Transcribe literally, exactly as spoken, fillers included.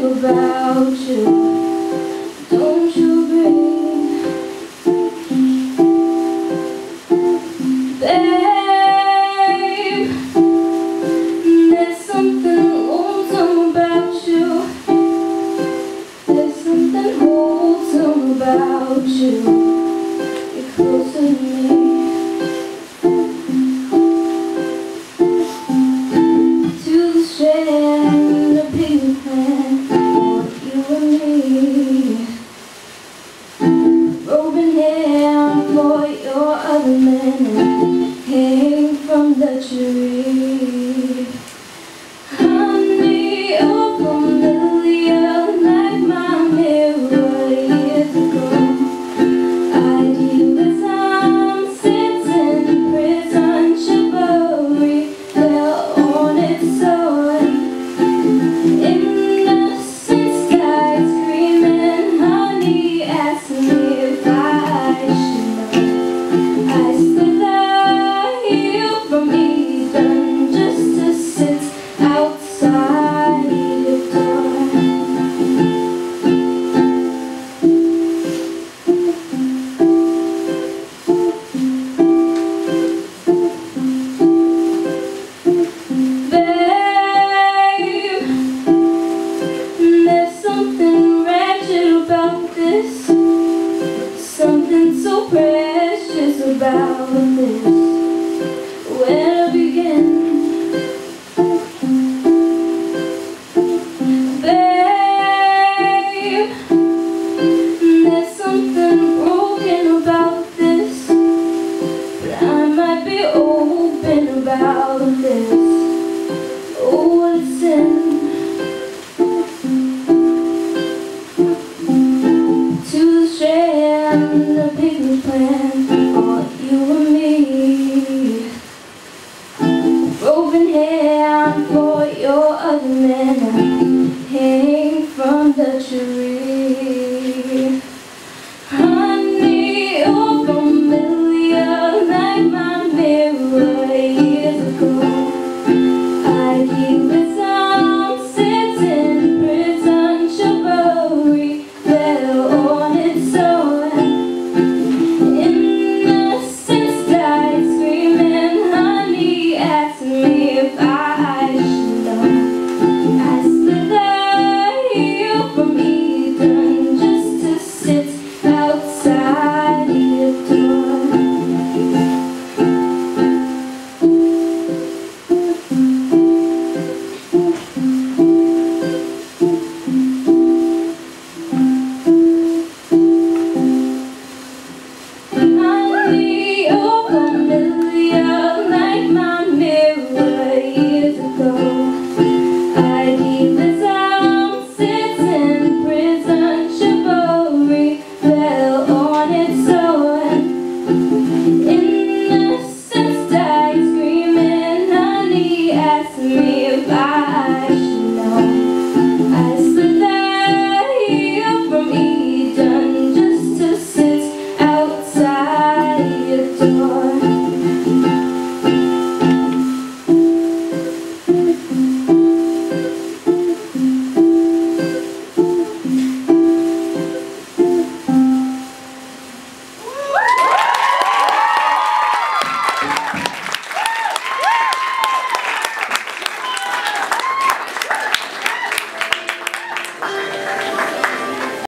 about you. Don't you agree? Babe, there's something wholesome about you. There's something wholesome about you. You're closer to me. To the strand of pink plan for you and me. Robin hair for your other man and hang from the tree. Honey, you're familiar like my mirror years ago. Ideas I'm sitting in prison chivalry fell on its own. Innocent sky screaming, honey, asking me if I should know. I still lie here from Eden just to sit outside your door. Babe, there's something wretched about this, something so precious about this. Where to begin? Babe, there's something broken about this, but I might be open about this. Oh, what a sin. To the strand of picnic plan for you and me. Robin hair for your other man.